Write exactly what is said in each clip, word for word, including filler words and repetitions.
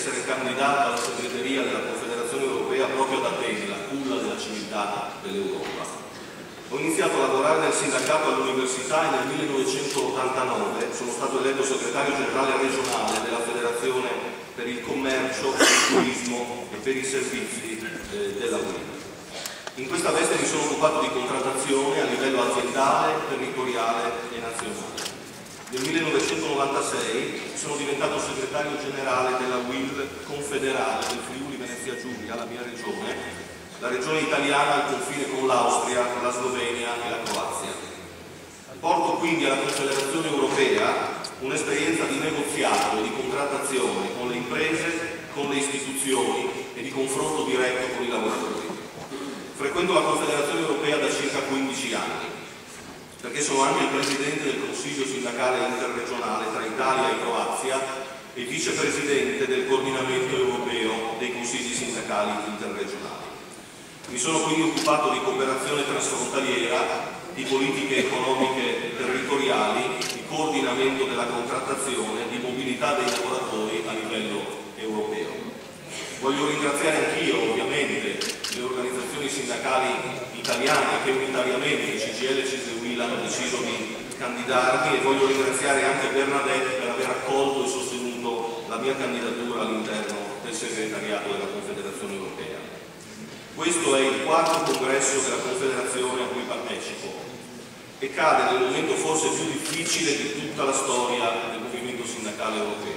essere candidato alla segreteria della Confederazione Europea proprio ad Atene, la culla della civiltà dell'Europa. Ho iniziato a lavorare nel sindacato all'università e nel millenovecentottantanove sono stato eletto segretario generale regionale della Federazione per il commercio, il turismo e per i servizi eh, della U I L. In questa veste mi sono occupato di contrattazione a livello aziendale, territoriale e nazionale. Nel millenovecentonovantasei sono diventato segretario generale della U I L confederale del Friuli Venezia Giulia, la mia regione, la regione italiana al confine con l'Austria, la Slovenia e la Croazia. Porto quindi alla Confederazione Europea un'esperienza di negoziato e di contrattazione con le imprese, con le istituzioni e di confronto diretto con i lavoratori. Frequento la Confederazione Europea da circa quindici anni, perché sono anche il presidente del Consiglio sindacale interregionale tra Italia e Croazia e vicepresidente del coordinamento europeo dei consigli sindacali interregionali. Mi sono quindi occupato di cooperazione transfrontaliera, di politiche economiche territoriali, di coordinamento della contrattazione, di mobilità dei lavoratori a livello europeo. Voglio ringraziare anch'io, ovviamente, le organizzazioni sindacali italiane che unitariamente, C G I L e C S U I L, hanno deciso di candidarmi, e voglio ringraziare anche Bernadette per aver accolto e sostenuto la mia candidatura all'interno del segretariato della Confederazione Europea. Questo è il quarto congresso della Confederazione a cui partecipo e cade nel momento forse più difficile di tutta la storia del movimento sindacale europeo.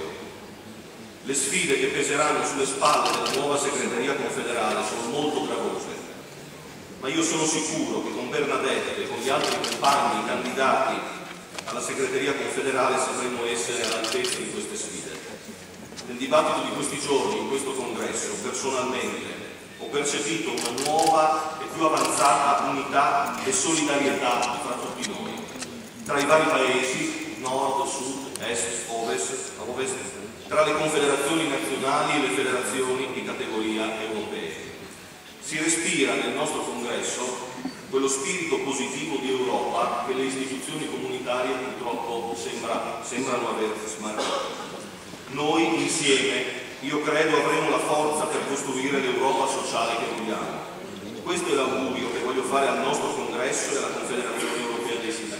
Le sfide che peseranno sulle spalle della nuova segreteria confederale sono molto gravose, ma io sono sicuro che con Bernadette e con gli altri compagni candidati alla segreteria confederale sapremo essere all'altezza di queste sfide. Nel dibattito di questi giorni, in questo congresso, personalmente, ho percepito una nuova e più avanzata unità e solidarietà fra tutti noi, tra i vari paesi, nord, sud, est, ovest, ovest, tra le confederazioni nazionali e le federazioni di categoria europee. Si respira nel nostro congresso quello spirito positivo di Europa che le istituzioni comunitarie purtroppo sembra, sembrano aver smarrito. Noi insieme, io credo, avremo la forza per costruire l'Europa sociale che vogliamo. Questo è l'augurio che voglio fare al nostro congresso e alla Confederazione Europea dei Sindacati.